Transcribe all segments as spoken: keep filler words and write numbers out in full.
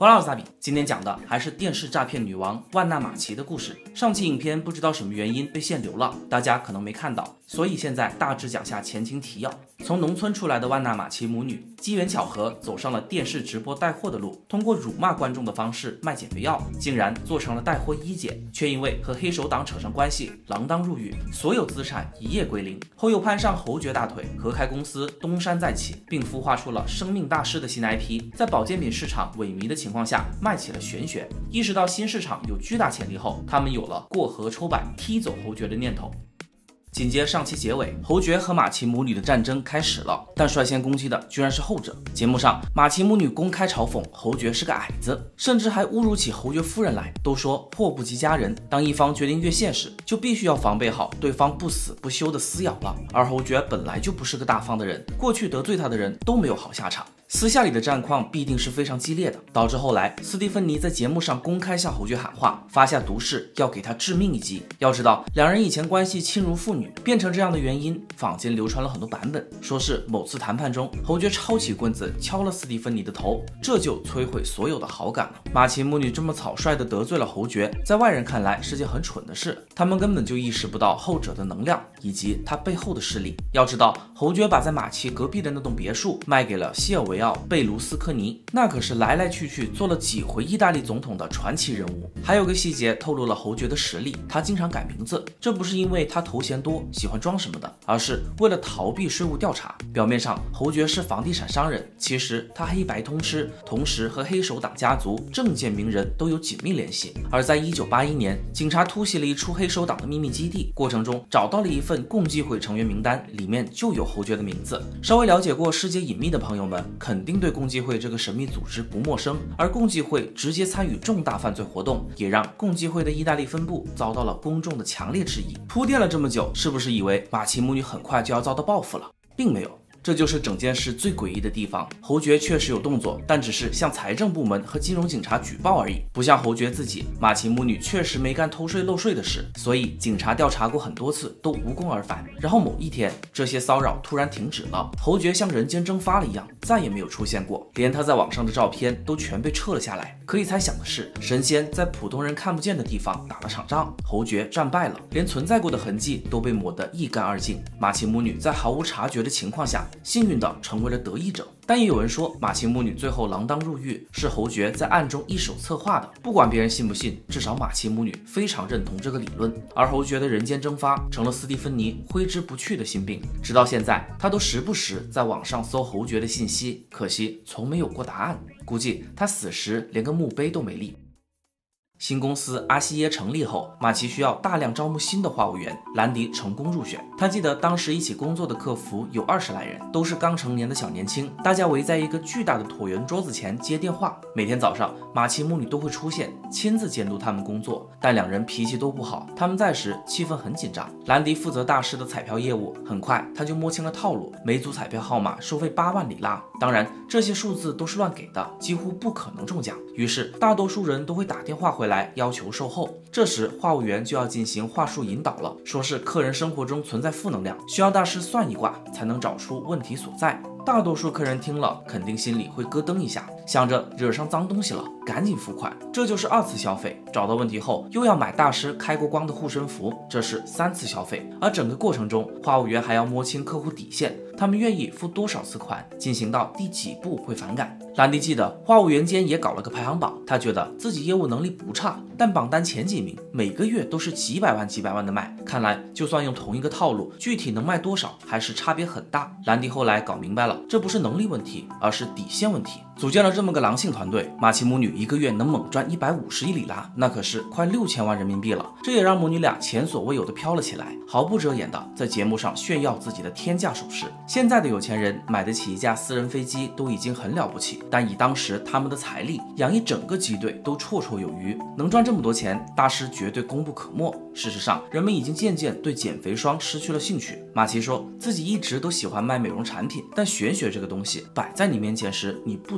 欢迎来到萨比，今天讲的还是电视诈骗女王万纳玛奇的故事。上期影片不知道什么原因被限流了，大家可能没看到，所以现在大致讲下前情提要。从农村出来的万纳玛奇母女，机缘巧合走上了电视直播带货的路，通过辱骂观众的方式卖减肥药，竟然做成了带货一姐，却因为和黑手党扯上关系，锒铛入狱，所有资产一夜归零。后又攀上侯爵大腿，合开公司东山再起，并孵化出了生命大师的新 I P， 在保健品市场萎靡的情况下，卖起了玄学。意识到新市场有巨大潜力后，他们有了过河抽板踢走侯爵的念头。紧接上期结尾，侯爵和玛奇母女的战争开始了，但率先攻击的居然是后者。节目上，玛奇母女公开嘲讽侯爵是个矮子，甚至还侮辱起侯爵夫人来，都说祸不及家人，当一方决定越现实，就必须要防备好对方不死不休的撕咬了。而侯爵本来就不是个大方的人，过去得罪他的人都没有好下场。私下里的战况必定是非常激烈的，导致后来斯蒂芬妮在节目上公开向侯爵喊话，发下毒誓要给他致命一击。要知道，两人以前关系亲如父女，变成这样的原因，坊间流传了很多版本，说是某次谈判中，侯爵抄起棍子敲了斯蒂芬妮的头，这就摧毁所有的好感了。玛奇母女这么草率地得罪了侯爵，在外人看来是件很蠢的事，他们根本就意识不到后者的能量以及他背后的势力。要知道，侯爵把在玛奇隔壁的那栋别墅卖给了西尔维奥·贝卢斯科尼，那可是来来去去做了几回意大利总统的传奇人物。还有个细节透露了侯爵的实力，他经常改名字，这不是因为他头衔多喜欢装什么的，而是为了逃避税务调查。表面上侯爵是房地产商人，其实他黑白通吃，同时和黑手党家族、政界名人都有紧密联系。而在一九八一年，警察突袭了一处黑手党的秘密基地，过程中找到了一份共济会成员名单，里面就有侯爵的名字。稍微了解过世界隐秘的朋友们，肯定对共济会这个神秘组织不陌生，而共济会直接参与重大犯罪活动，也让共济会的意大利分部遭到了公众的强烈质疑。铺垫了这么久，是不是以为玛奇母女很快就要遭到报复了？并没有。这就是整件事最诡异的地方。侯爵确实有动作，但只是向财政部门和金融警察举报而已，不像侯爵自己，玛奇母女确实没干偷税漏税的事，所以警察调查过很多次都无功而返。然后某一天，这些骚扰突然停止了，侯爵像人间蒸发了一样，再也没有出现过，连他在网上的照片都全被撤了下来。可以猜想的是，神仙在普通人看不见的地方打了场仗，侯爵战败了，连存在过的痕迹都被抹得一干二净。玛奇母女在毫无察觉的情况下，幸运地成为了得益者。但也有人说，玛奇母女最后锒铛入狱是侯爵在暗中一手策划的。不管别人信不信，至少玛奇母女非常认同这个理论。而侯爵的人间蒸发成了斯蒂芬妮挥之不去的心病，直到现在，他都时不时在网上搜侯爵的信息，可惜从没有过答案。估计他死时连个墓碑都没立。新公司阿西耶成立后，玛奇需要大量招募新的话务员，兰迪成功入选。他记得当时一起工作的客服有二十来人，都是刚成年的小年轻，大家围在一个巨大的椭圆桌子前接电话。每天早上，玛奇母女都会出现，亲自监督他们工作，但两人脾气都不好，他们在时气氛很紧张。兰迪负责大师的彩票业务，很快他就摸清了套路，每组彩票号码收费八万里拉，当然这些数字都是乱给的，几乎不可能中奖。于是大多数人都会打电话回来要求售后，这时话务员就要进行话术引导了，说是客人生活中存在负能量，需要大师算一卦才能找出问题所在。大多数客人听了肯定心里会咯噔一下，想着惹上脏东西了，赶紧付款，这就是二次消费。找到问题后又要买大师开过光的护身符，这是三次消费。而整个过程中，话务员还要摸清客户底线，他们愿意付多少次款，进行到第几步会反感。兰迪记得话务员间也搞了个排行榜，他觉得自己业务能力不差，但榜单前几名每个月都是几百万几百万的卖，看来就算用同一个套路，具体能卖多少还是差别很大。兰迪后来搞明白了，这不是能力问题，而是底线问题。组建了这么个狼性团队，玛奇母女一个月能猛赚一百五十亿里拉，那可是快六千万人民币了。这也让母女俩前所未有的飘了起来，毫不遮掩的在节目上炫耀自己的天价首饰。现在的有钱人买得起一架私人飞机都已经很了不起，但以当时他们的财力，养一整个机队都绰绰有余。能赚这么多钱，大师绝对功不可没。事实上，人们已经渐渐对减肥霜失去了兴趣。玛奇说自己一直都喜欢卖美容产品，但玄学这个东西摆在你面前时，你不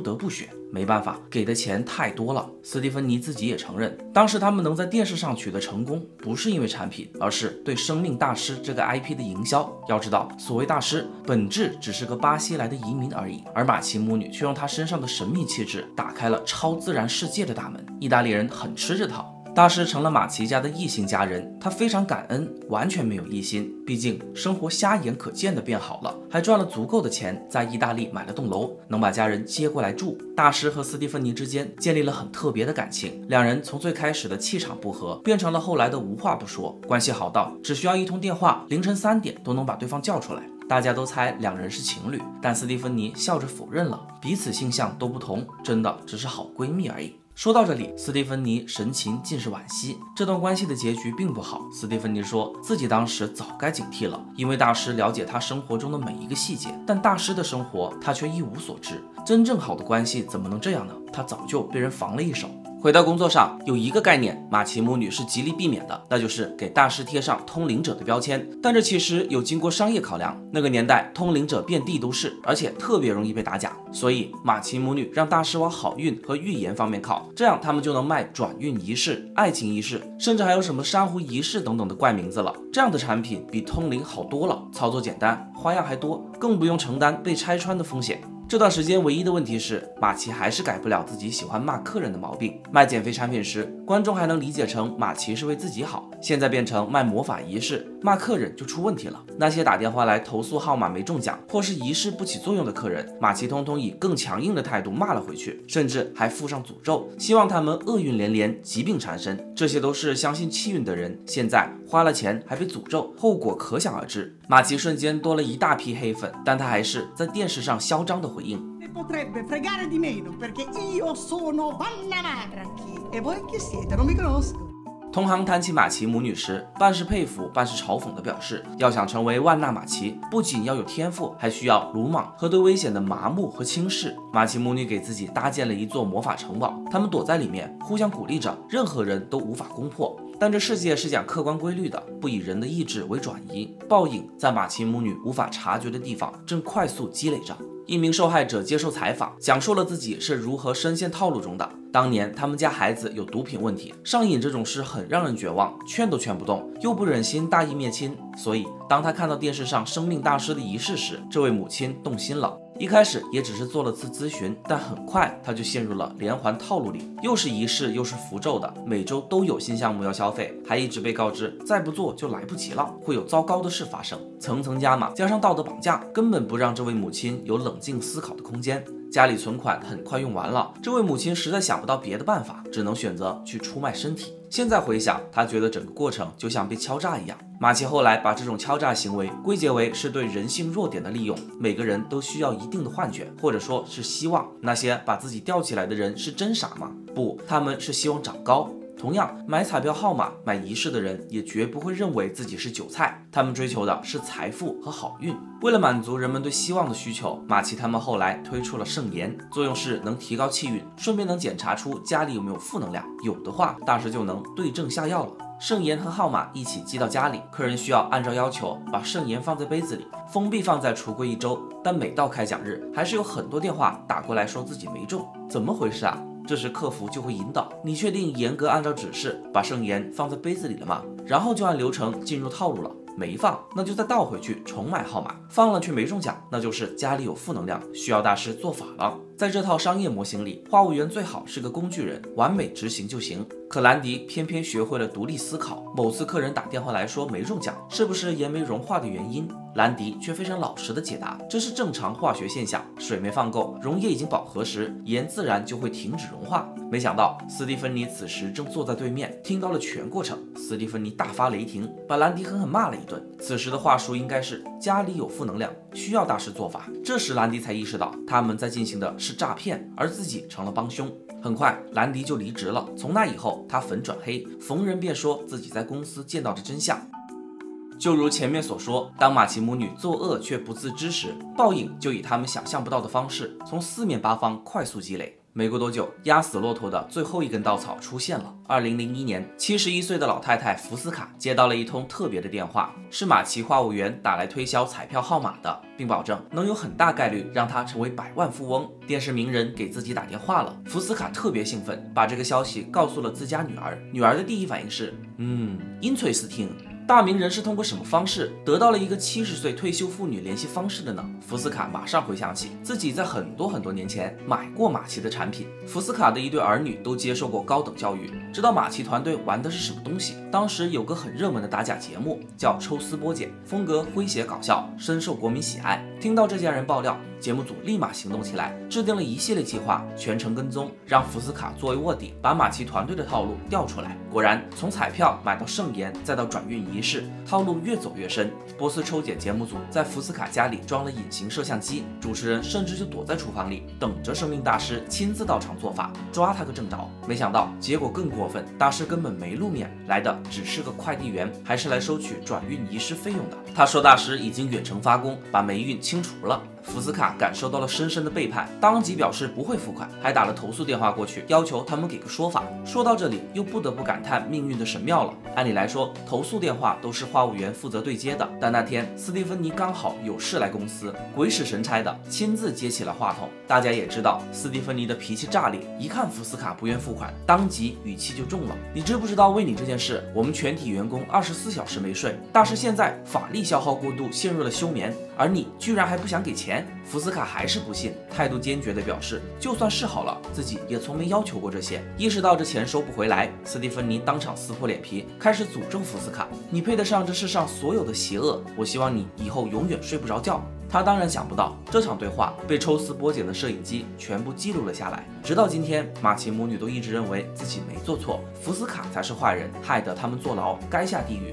得不选。没办法，给的钱太多了。斯蒂芬妮自己也承认，当时他们能在电视上取得成功，不是因为产品，而是对生命大师这个 I P 的营销。要知道，所谓大师，本质只是个巴西来的移民而已，而马奇母女却用她身上的神秘气质打开了超自然世界的大门。意大利人很吃这套。大师成了马奇家的异性家人，他非常感恩，完全没有异心。毕竟生活瞎眼可见的变好了，还赚了足够的钱，在意大利买了栋楼，能把家人接过来住。大师和斯蒂芬妮之间建立了很特别的感情，两人从最开始的气场不合，变成了后来的无话不说，关系好到只需要一通电话，凌晨三点都能把对方叫出来。大家都猜两人是情侣，但斯蒂芬妮笑着否认了，彼此性向都不同，真的只是好闺蜜而已。说到这里，斯蒂芬妮神情尽是惋惜，这段关系的结局并不好。斯蒂芬妮说自己当时早该警惕了，因为大师了解她生活中的每一个细节，但大师的生活她却一无所知。真正好的关系怎么能这样呢？她早就被人防了一手。回到工作上，有一个概念马奇母女是极力避免的，那就是给大师贴上通灵者的标签。但这其实有经过商业考量，那个年代通灵者遍地都是，而且特别容易被打假，所以马奇母女让大师往好运和预言方面靠，这样他们就能卖转运仪式、爱情仪式，甚至还有什么珊瑚仪式等等的怪名字了。这样的产品比通灵好多了，操作简单，花样还多，更不用承担被拆穿的风险。这段时间唯一的问题是，马奇还是改不了自己喜欢骂客人的毛病。卖减肥产品时，观众还能理解成马奇是为自己好，现在变成卖魔法仪式，骂客人就出问题了。那些打电话来投诉号码没中奖，或是仪式不起作用的客人，马奇通通以更强硬的态度骂了回去，甚至还附上诅咒，希望他们厄运连连，疾病缠身。这些都是相信气运的人，现在花了钱还被诅咒，后果可想而知。马奇瞬间多了一大批黑粉，但他还是在电视上嚣张的回应。 Potrebbe fregare di meno perché io sono Vanna Marchi e voi chi siete? Non mi conosco. 同行谈起马奇母女时，半是佩服，半是嘲讽的表示，要想成为万纳马奇，不仅要有天赋，还需要鲁莽和对危险的麻木和轻视。马奇母女给自己搭建了一座魔法城堡，他们躲在里面，互相鼓励着，任何人都无法攻破。但这世界是讲客观规律的，不以人的意志为转移。报应在马奇母女无法察觉的地方正快速积累着。一名受害者接受采访，讲述了自己是如何深陷套路中的。当年他们家孩子有毒品问题，上瘾这种事很让人绝望，劝都劝不动，又不忍心大义灭亲，所以当他看到电视上生命大师的仪式时，这位母亲动心了。一开始也只是做了次咨询，但很快他就陷入了连环套路里，又是仪式又是符咒的，每周都有新项目要消费，还一直被告知再不做就来不及了，会有糟糕的事发生，层层加码，加上道德绑架，根本不让这位母亲有冷静思考的空间。家里存款很快用完了，这位母亲实在想不到别的办法，只能选择去出卖身体。现在回想，她觉得整个过程就像被敲诈一样。马奇后来把这种敲诈行为归结为是对人性弱点的利用，每个人都需要一定的幻觉，或者说是希望。那些把自己吊起来的人是真傻吗？不，他们是希望长高。同样，买彩票号码、买仪式的人也绝不会认为自己是韭菜，他们追求的是财富和好运。为了满足人们对希望的需求，马奇他们后来推出了圣言，作用是能提高气运，顺便能检查出家里有没有负能量，有的话，大师就能对症下药了。圣言和号码一起寄到家里，客人需要按照要求把圣言放在杯子里，封闭放在橱柜一周。但每到开奖日，还是有很多电话打过来说自己没中，怎么回事啊？这时客服就会引导，你确定严格按照指示把圣言放在杯子里了吗？然后就按流程进入套路了。没放，那就再倒回去重买号码，放了却没中奖，那就是家里有负能量，需要大师做法了。在这套商业模型里，话务员最好是个工具人，完美执行就行。可兰迪偏偏学会了独立思考。某次客人打电话来说没中奖，是不是盐没融化的原因？兰迪却非常老实的解答，这是正常化学现象，水没放够，溶液已经饱和时，盐自然就会停止融化。没想到斯蒂芬妮此时正坐在对面，听到了全过程。斯蒂芬妮大发雷霆，把兰迪狠狠骂了一顿。此时的话术应该是家里有负能量，需要大师做法。这时兰迪才意识到他们在进行的是诈骗，而自己成了帮凶。很快兰迪就离职了，从那以后他粉转黑，逢人便说自己在公司见到的真相。就如前面所说，当马奇母女作恶却不自知时，报应就以他们想象不到的方式从四面八方快速积累。 没过多久，压死骆驼的最后一根稻草出现了。二零零一年，七十一岁的老太太福斯卡接到了一通特别的电话，是马奇话务员打来推销彩票号码的，并保证能有很大概率让她成为百万富翁。电视名人给自己打电话了，福斯卡特别兴奋，把这个消息告诉了自家女儿。女儿的第一反应是，嗯 interesting。大名人是通过什么方式得到了一个七十岁退休妇女联系方式的呢？福斯卡马上回想起自己在很多很多年前买过马奇的产品。福斯卡的一对儿女都接受过高等教育，知道马奇团队玩的是什么东西。当时有个很热门的打假节目叫抽丝剥茧，风格诙谐搞笑，深受国民喜爱。听到这家人爆料，节目组立马行动起来，制定了一系列计划，全程跟踪，让福斯卡作为卧底，把马奇团队的套路调出来。果然，从彩票买到圣颜，再到转运仪式，套路越走越深。波斯抽检节目组在福斯卡家里装了隐形摄像机，主持人甚至就躲在厨房里，等着生命大师亲自到场做法，抓他个正着。没想到结果更过分，大师根本没露面，来的只是个快递员，还是来收取转运仪式费用的。他说大师已经远程发功，把霉运清除了。福斯卡感受到了深深的背叛，当即表示不会付款，还打了投诉电话过去，要求他们给个说法。说到这里，又不得不感叹命运的神妙了。按理来说，投诉电话都是话务员负责对接的，但那天斯蒂芬妮刚好有事来公司，鬼使神差的亲自接起了话筒。大家也知道斯蒂芬妮的脾气炸裂，一看福斯卡不愿付款，当即语气就重了。你知不知道为你这件事，我们全体员工二十四小时没睡，大师现在法力消耗过度，陷入了休眠，而你居然还不想给钱。福斯卡还是不信，态度坚决地表示，就算是好了，自己也从没要求过这些。意识到这钱收不回来，斯蒂芬妮当场撕破脸皮，开始诅咒福斯卡：“你配得上这世上所有的邪恶，我希望你以后永远睡不着觉。”他当然想不到，这场对话被抽丝剥茧的摄影机全部记录了下来。直到今天，马奇母女都一直认为自己没做错，福斯卡才是坏人，害得他们坐牢，该下地狱。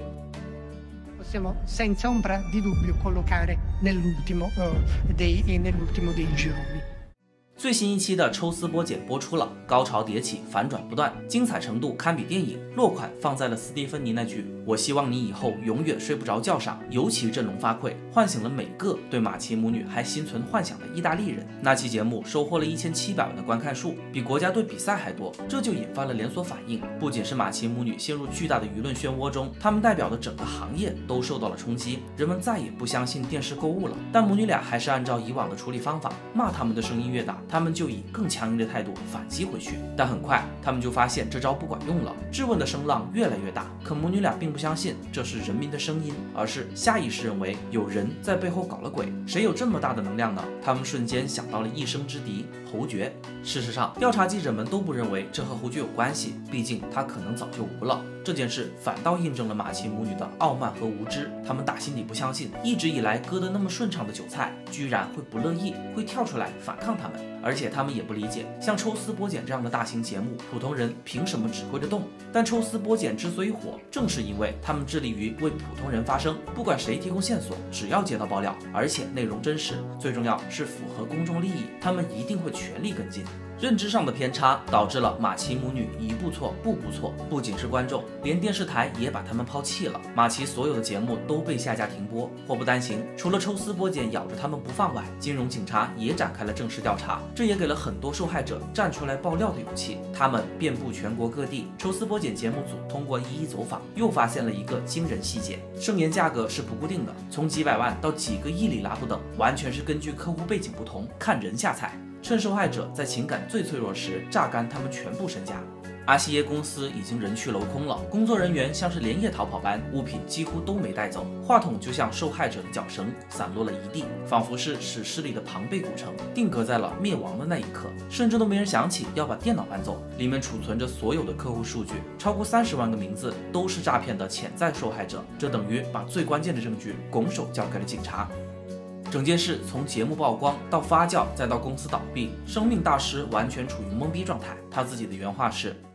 Possiamo senza ombra di dubbio collocare nell'ultimo, uh, dei, nell'ultimo dei gironi. 最新一期的抽丝剥茧播出了，高潮迭起，反转不断，精彩程度堪比电影。落款放在了斯蒂芬妮那句“我希望你以后永远睡不着觉”上，尤其振聋发聩，唤醒了每个对马奇母女还心存幻想的意大利人。那期节目收获了一千七百万的观看数，比国家队比赛还多，这就引发了连锁反应。不仅是马奇母女陷入巨大的舆论漩涡中，他们代表的整个行业都受到了冲击，人们再也不相信电视购物了。但母女俩还是按照以往的处理方法，骂他们的声音越大，他们就以更强硬的态度反击回去。但很快，他们就发现这招不管用了，质问的声浪越来越大。可母女俩并不相信这是人民的声音，而是下意识认为有人在背后搞了鬼。谁有这么大的能量呢？他们瞬间想到了一生之敌侯爵。事实上，调查记者们都不认为这和侯爵有关系，毕竟他可能早就无了。这件事反倒印证了马奇母女的傲慢和无知，他们打心底不相信，一直以来割得那么顺畅的韭菜，居然会不乐意，会跳出来反抗他们。而且他们也不理解，像抽丝剥茧这样的大型节目，普通人凭什么指挥得动？但抽丝剥茧之所以火，正是因为他们致力于为普通人发声，不管谁提供线索，只要接到爆料，而且内容真实，最重要是符合公众利益，他们一定会全力跟进。认知上的偏差导致了马奇母女一步错步步错，不仅是观众，连电视台也把他们抛弃了。马奇所有的节目都被下架停播。祸不单行，除了抽丝剥茧咬着他们不放外，金融警察也展开了正式调查，这也给了很多受害者站出来爆料的勇气。他们遍布全国各地，抽丝剥茧节目组通过一一走访，又发现了一个惊人细节：圣颜价格是不固定的，从几百万到几个亿里拉不等，完全是根据客户背景不同，看人下菜。趁受害者在情感最脆弱时榨干他们全部身家。阿西耶公司已经人去楼空了，工作人员像是连夜逃跑般，物品几乎都没带走，话筒就像受害者的脚绳，散落了一地，仿佛是史诗里的庞贝古城，定格在了灭亡的那一刻，甚至都没人想起要把电脑搬走，里面储存着所有的客户数据，超过三十万个名字都是诈骗的潜在受害者，这等于把最关键的证据拱手交给了警察。整件事从节目曝光到发酵，再到公司倒闭，生命大师完全处于懵逼状态。他自己的原话是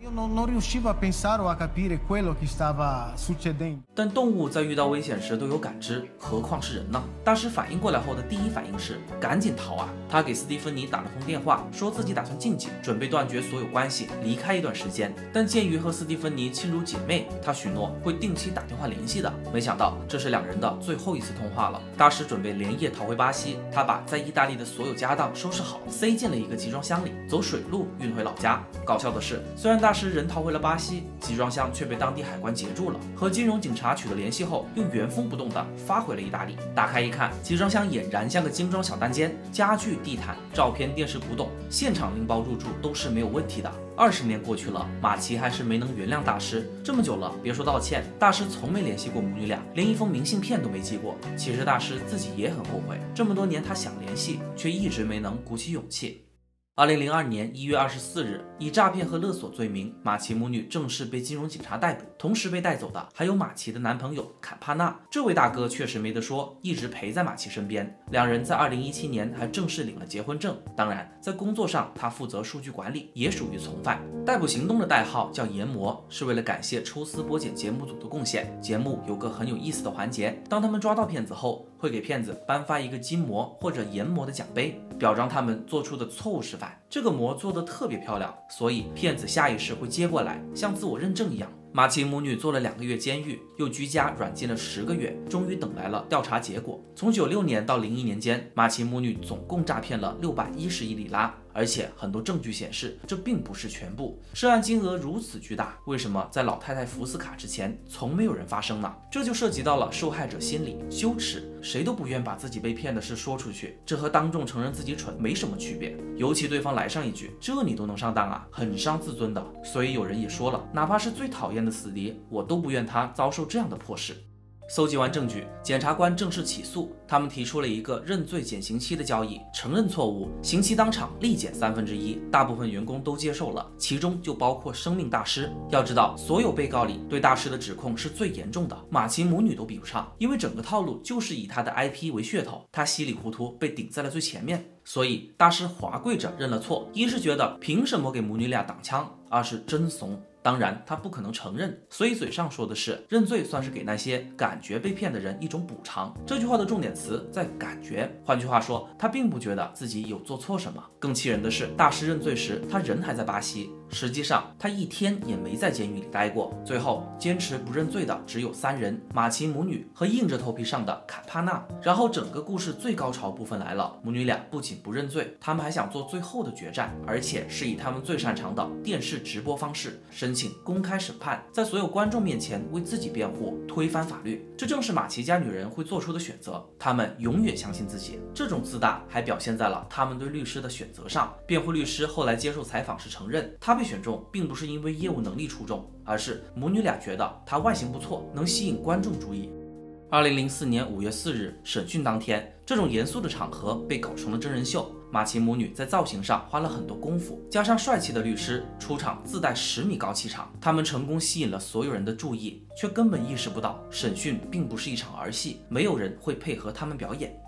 但动物在遇到危险时都有感知，何况是人呢？大师反应过来后的第一反应是赶紧逃啊！他给斯蒂芬妮打了通电话，说自己打算进京，准备断绝所有关系，离开一段时间。但鉴于和斯蒂芬妮亲如姐妹，他许诺会定期打电话联系的。没想到这是两人的最后一次通话了。大师准备连夜逃回巴西，他把在意大利的所有家当收拾好，塞进了一个集装箱里，走水路运回老家。搞笑的是，虽然大师人逃回了巴西，集装箱却被当地海关截住了。和金融警察取得联系后，又原封不动地发回了意大利。打开一看，集装箱俨然像个精装小单间，家具、地毯、照片、电视、古董，现场拎包入住都是没有问题的。二十年过去了，马奇还是没能原谅大师。这么久了，别说道歉，大师从没联系过母女俩，连一封明信片都没寄过。其实大师自己也很后悔，这么多年他想联系，却一直没能鼓起勇气。二零零二年一月二十四日，以诈骗和勒索罪名，马奇母女正式被金融警察逮捕。同时被带走的还有马奇的男朋友坎帕纳。这位大哥确实没得说，一直陪在马奇身边。两人在二零一七年还正式领了结婚证。当然，在工作上他负责数据管理，也属于从犯。逮捕行动的代号叫研磨，是为了感谢抽丝剥茧节目组的贡献。节目有个很有意思的环节，当他们抓到骗子后，会给骗子颁发一个金模或者研磨的奖杯，表彰他们做出的错误示范。这个模做得特别漂亮，所以骗子下意识会接过来，像自我认证一样。马奇母女坐了两个月监狱，又居家软禁了十个月，终于等来了调查结果。从九六年到零一年间，马奇母女总共诈骗了六百一十亿里拉，而且很多证据显示，这并不是全部。涉案金额如此巨大，为什么在老太太福斯卡之前，从没有人发声呢？这就涉及到了受害者心理羞耻，谁都不愿把自己被骗的事说出去，这和当众承认自己蠢没什么区别。尤其对方来上一句，这你都能上当啊，很伤自尊的。所以有人也说了，哪怕是最讨厌的死敌，我都不愿他遭受这样的破事。搜集完证据，检察官正式起诉。他们提出了一个认罪减刑期的交易，承认错误，刑期当场立减三分之一。大部分员工都接受了，其中就包括生命大师。要知道，所有被告里对大师的指控是最严重的，马奇母女都比不上，因为整个套路就是以他的 I P 为噱头，他稀里糊涂被顶在了最前面。所以大师华跪着认了错，一是觉得凭什么给母女俩挡枪，二是真怂。当然，他不可能承认，所以嘴上说的是认罪，算是给那些感觉被骗的人一种补偿。这句话的重点词在感觉，换句话说，他并不觉得自己有做错什么。更气人的是，大师认罪时，他人还在巴西，实际上他一天也没在监狱里待过。最后坚持不认罪的只有三人：马奇母女和硬着头皮上的坎帕纳。然后整个故事最高潮部分来了，母女俩不仅不认罪，他们还想做最后的决战，而且是以他们最擅长的电视直播方式申请公开审判，在所有观众面前为自己辩护，推翻法律。这正是马奇家女人会做出的选择，他们永远相信自己。这种自大还表现在了他们对律师的选择上。辩护律师后来接受采访时承认，他被选中并不是因为业务能力出众，而是母女俩觉得他外形不错，能吸引观众注意。二零零四年五月四日审讯当天，这种严肃的场合被搞成了真人秀。马奇母女在造型上花了很多功夫，加上帅气的律师出场自带十米高气场，他们成功吸引了所有人的注意，却根本意识不到审讯并不是一场儿戏，没有人会配合他们表演。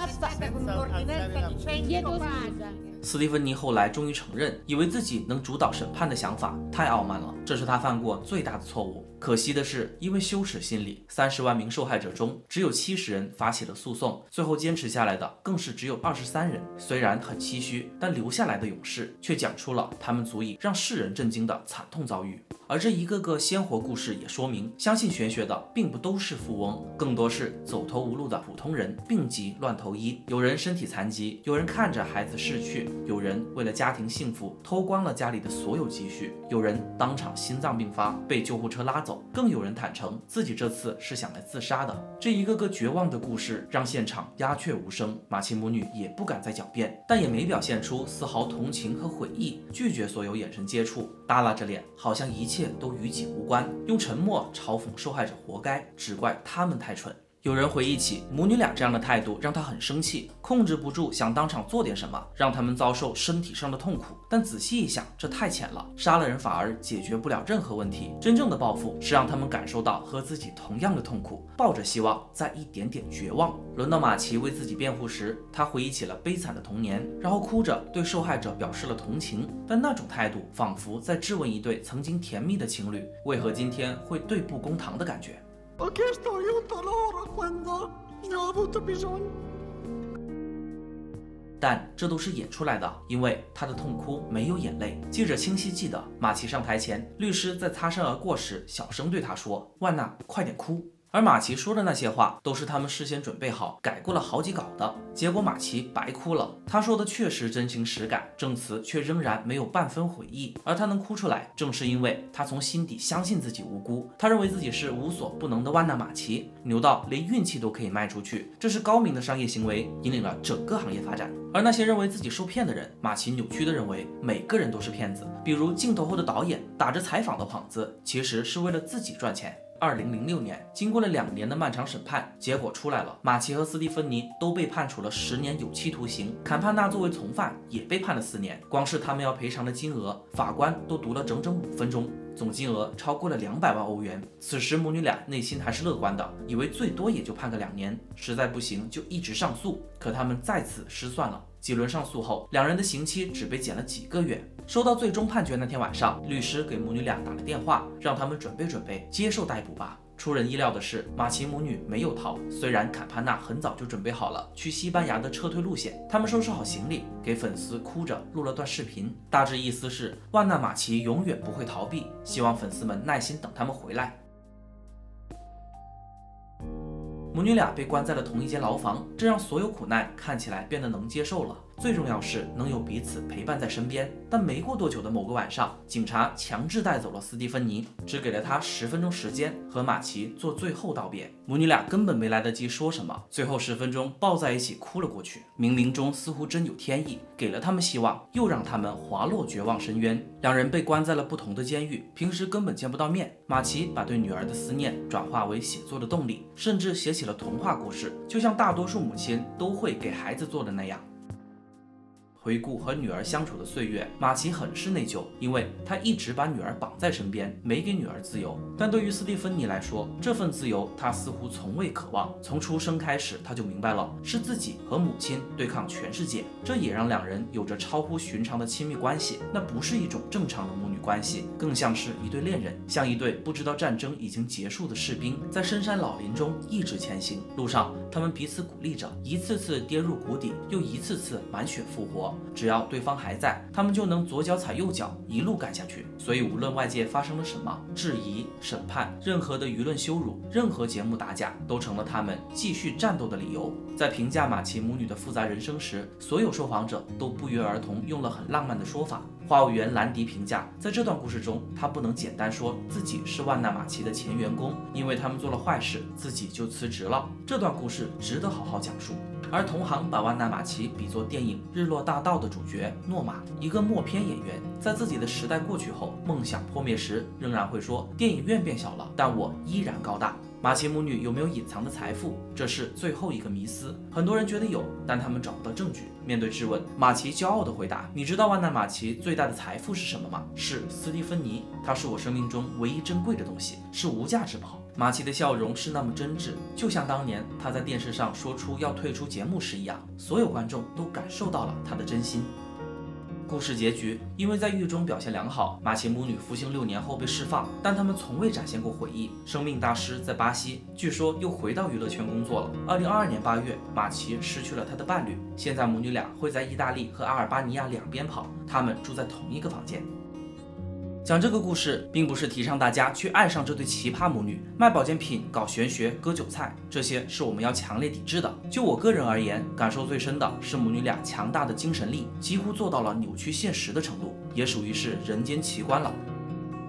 斯蒂芬妮后来终于承认，以为自己能主导审判的想法太傲慢了，这是他犯过最大的错误。可惜的是，因为羞耻心理，三十万名受害者中只有七十人发起了诉讼，最后坚持下来的更是只有二十三人。虽然很唏嘘，但留下来的勇士却讲出了他们足以让世人震惊的惨痛遭遇。而这一个个鲜活故事也说明，相信玄学的并不都是富翁，更多是走投无路的普通人，病急乱投医。有人身体残疾，有人看着孩子逝去，有人为了家庭幸福偷光了家里的所有积蓄，有人当场心脏病发被救护车拉走，更有人坦诚自己这次是想来自杀的。这一个个绝望的故事让现场鸦雀无声，马奇母女也不敢再狡辩，但也没表现出丝毫同情和悔意，拒绝所有眼神接触，耷拉着脸，好像一切都与己无关，用沉默嘲讽受害者活该，只怪他们太蠢。 有人回忆起母女俩这样的态度，让他很生气，控制不住想当场做点什么，让他们遭受身体上的痛苦。但仔细一想，这太浅了，杀了人反而解决不了任何问题。真正的报复是让他们感受到和自己同样的痛苦，抱着希望，再一点点绝望。轮到马奇为自己辩护时，他回忆起了悲惨的童年，然后哭着对受害者表示了同情，但那种态度仿佛在质问一对曾经甜蜜的情侣，为何今天会对簿公堂的感觉。但这都是演出来的，因为他的痛哭没有眼泪。记者清晰记得，马奇上台前，律师在擦身而过时，小声对他说：“万娜，快点哭。”而马奇说的那些话都是他们事先准备好改过了好几稿的，结果马奇白哭了。他说的确实真情实感，证词却仍然没有半分悔意。而他能哭出来，正是因为他从心底相信自己无辜。他认为自己是无所不能的万纳马奇，牛到连运气都可以卖出去，这是高明的商业行为，引领了整个行业发展。而那些认为自己受骗的人，马奇扭曲的认为每个人都是骗子，比如镜头后的导演打着采访的幌子，其实是为了自己赚钱。二零零六年，经过了两年的漫长审判，结果出来了，马奇和斯蒂芬妮都被判处了十年有期徒刑，坎帕纳作为从犯也被判了四年。光是他们要赔偿的金额，法官都读了整整五分钟，总金额超过了两百万欧元。此时母女俩内心还是乐观的，以为最多也就判个两年，实在不行就一直上诉。可他们再次失算了。几轮上诉后，两人的刑期只被减了几个月。收到最终判决那天晚上，律师给母女俩打了电话，让他们准备准备，接受逮捕吧。出人意料的是，马奇母女没有逃。虽然坎帕纳很早就准备好了去西班牙的撤退路线，他们收拾好行李，给粉丝哭着录了段视频，大致意思是万纳马奇永远不会逃避，希望粉丝们耐心等他们回来。母女俩被关在了同一间牢房，这让所有苦难看起来变得能接受了。最重要是能有彼此陪伴在身边。但没过多久的某个晚上，警察强制带走了斯蒂芬妮，只给了她十分钟时间和马奇做最后道别。母女俩根本没来得及说什么，最后十分钟抱在一起哭了过去。冥冥中似乎真有天意，给了他们希望，又让他们滑落绝望深渊。两人被关在了不同的监狱，平时根本见不到面。马奇把对女儿的思念转化为写作的动力，甚至写起了童话故事，就像大多数母亲都会给孩子做的那样。回顾和女儿相处的岁月，马奇很是内疚，因为他一直把女儿绑在身边，没给女儿自由。但对于斯蒂芬妮来说，这份自由她似乎从未渴望。从出生开始，她就明白了，是自己和母亲对抗全世界。这也让两人有着超乎寻常的亲密关系。那不是一种正常的母女关系，更像是一对恋人，像一对不知道战争已经结束的士兵，在深山老林中一直前行。路上，他们彼此鼓励着，一次次跌入谷底，又一次次满血复活。只要对方还在，他们就能左脚踩右脚，一路干下去。所以无论外界发生了什么质疑、审判，任何的舆论羞辱，任何节目打假，都成了他们继续战斗的理由。在评价马奇母女的复杂人生时，所有受访者都不约而同用了很浪漫的说法。话务员兰迪评价，在这段故事中，他不能简单说自己是万纳马奇的前员工，因为他们做了坏事，自己就辞职了。这段故事值得好好讲述。而同行把万纳马奇比作电影《日落大道》的主角诺玛，一个默片演员，在自己的时代过去后，梦想破灭时，仍然会说电影院变小了，但我依然高大。马奇母女有没有隐藏的财富？这是最后一个迷思。很多人觉得有，但他们找不到证据。面对质问，马奇骄傲地回答：“你知道万纳马奇最大的财富是什么吗？是斯蒂芬妮，她是我生命中唯一珍贵的东西，是无价之宝。”马奇的笑容是那么真挚，就像当年他在电视上说出要退出节目时一样，所有观众都感受到了他的真心。故事结局，因为在狱中表现良好，马奇母女服刑六年后被释放，但他们从未展现过悔意。生命大师在巴西，据说又回到娱乐圈工作了。二零二二年八月，马奇失去了他的伴侣，现在母女俩会在意大利和阿尔巴尼亚两边跑，他们住在同一个房间。讲这个故事，并不是提倡大家去爱上这对奇葩母女，卖保健品、搞玄学、割韭菜，这些是我们要强烈抵制的。就我个人而言，感受最深的是母女俩强大的精神力，几乎做到了扭曲现实的程度，也属于是人间奇观了。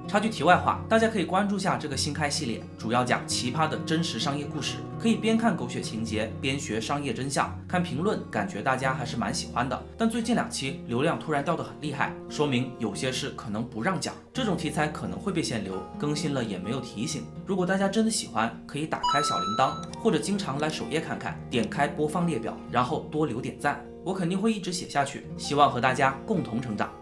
插句题外话，大家可以关注下这个新开系列，主要讲奇葩的真实商业故事，可以边看狗血情节边学商业真相。看评论感觉大家还是蛮喜欢的，但最近两期流量突然掉得很厉害，说明有些事可能不让讲，这种题材可能会被限流，更新了也没有提醒。如果大家真的喜欢，可以打开小铃铛，或者经常来首页看看，点开播放列表，然后多留点赞，我肯定会一直写下去，希望和大家共同成长。